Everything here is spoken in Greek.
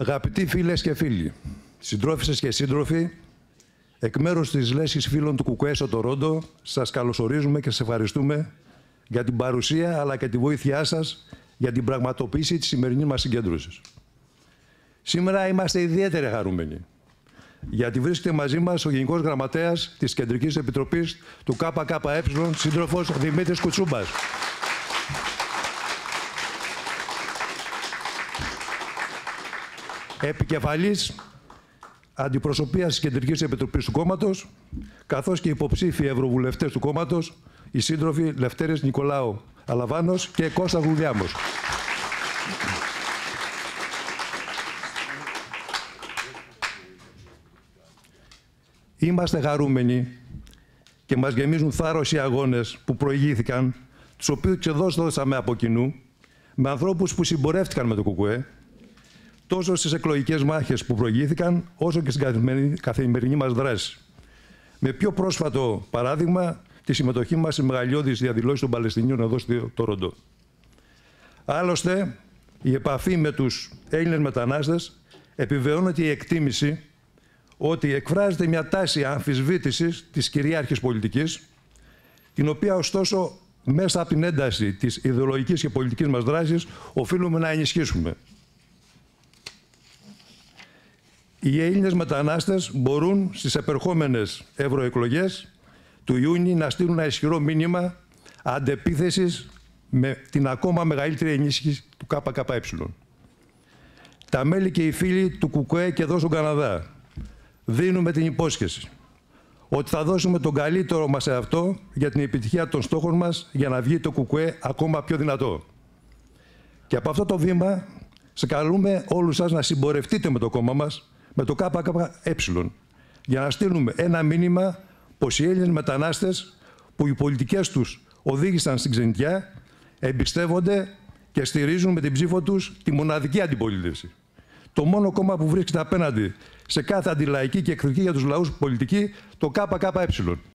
Αγαπητοί φίλες και φίλοι, συντρόφισσες και σύντροφοι, εκ μέρους της Λέσχης Φίλων του ΚΚΕ στο Τορόντο, σας καλωσορίζουμε και σας ευχαριστούμε για την παρουσία αλλά και τη βοήθειά σας για την πραγματοποίηση της σημερινής μας συγκέντρωσης. Σήμερα είμαστε ιδιαίτερα χαρούμενοι, γιατί βρίσκεται μαζί μας ο Γενικός Γραμματέας της Κεντρικής Επιτροπής του ΚΚΕ, σύντροφος Δημήτρης Κουτσούμπας. Επικεφαλής αντιπροσωπείας της Κεντρικής Επιτροπής του κόμματος, καθώς και υποψήφιοι ευρωβουλευτές του κόμματος, οι σύντροφοι Λευτέρης Νικολάου Αλαβάνος και Κώστας Γουλιάμος. Είμαστε χαρούμενοι και μας γεμίζουν θάρρος οι αγώνες που προηγήθηκαν, τους οποίους ξεδώσαμε από κοινού, με ανθρώπους που συμπορεύτηκαν με το ΚΚΕ, τόσο στις εκλογικές μάχες που προηγήθηκαν, όσο και στην καθημερινή μας δράση. Με πιο πρόσφατο παράδειγμα, τη συμμετοχή μας σε μεγαλειώδεις διαδηλώσεις των Παλαιστινίων εδώ στο Τορόντο. Άλλωστε, η επαφή με τους Έλληνες μετανάστες επιβεβαιώνεται η εκτίμηση ότι εκφράζεται μια τάση αμφισβήτησης της κυρίαρχης πολιτικής, την οποία ωστόσο μέσα από την ένταση της ιδεολογικής και πολιτικής μας δράσης οφείλουμε να ενισχύσουμε. Οι Έλληνες μετανάστες μπορούν στις επερχόμενες ευρωεκλογές του Ιούνιου να στείλουν ένα ισχυρό μήνυμα αντεπίθεσης με την ακόμα μεγαλύτερη ενίσχυση του ΚΚΕ. Τα μέλη και οι φίλοι του ΚΚΕ και εδώ στον Καναδά δίνουμε την υπόσχεση ότι θα δώσουμε τον καλύτερο μας εαυτό για την επιτυχία των στόχων μας για να βγει το ΚΚΕ ακόμα πιο δυνατό. Και από αυτό το βήμα σε καλούμε όλους σας να συμπορευτείτε με το κόμμα μας, με το ΚΚΕ, για να στείλουμε ένα μήνυμα πως οι Έλληνες μετανάστες που οι πολιτικές τους οδήγησαν στην ξενιτιά εμπιστεύονται και στηρίζουν με την ψήφο τους τη μοναδική αντιπολίτευση. Το μόνο κόμμα που βρίσκεται απέναντι σε κάθε αντιλαϊκή και εχθρική για τους λαούς πολιτική, το ΚΚΕ.